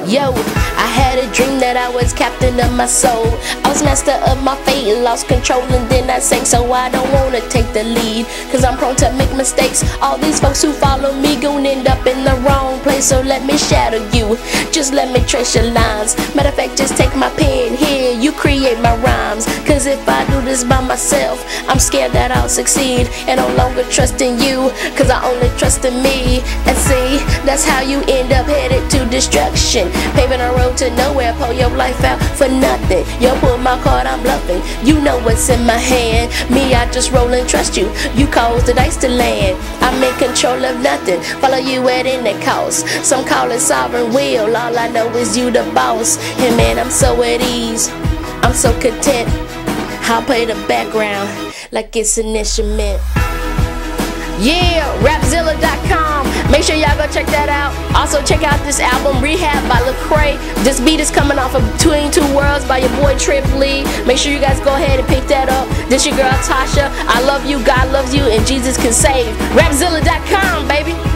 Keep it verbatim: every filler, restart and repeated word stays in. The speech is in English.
Yo, I had a dream that I was captain of my soul. I was master of my fate and lost control, and then I sank. So I don't wanna take the lead, cause I'm prone to make mistakes. All these folks who follow me gon' end up in the wrong place. So let me shadow you, just let me trace your lines. Matter of fact, just take my pen here, you create my rhymes. Cause if I do this by myself, I'm scared that I'll succeed, and no longer trust in you, cause I only trust in me. And see, that's how you end up headed to destruction, paving a road to nowhere. Pull your life out for nothing. Yo, pull my card, I'm bluffing. You know what's in my hand. Me, I just roll and trust you. You cause the dice to land. I'm in control of nothing. Follow you at any cost. Some call it sovereign will. All I know is you the boss. And man, I'm so at ease, I'm so content. I'll play the background like it's an instrument. Yeah, rapzilla dot com. Make sure y'all go check that out. Also check out this album, Rehab by Lecrae. This beat is coming off of Between Two Worlds by your boy Trip Lee. Make sure you guys go ahead and pick that up. This your girl Tasha. I love you, God loves you, and Jesus can save. rapzilla dot com, baby.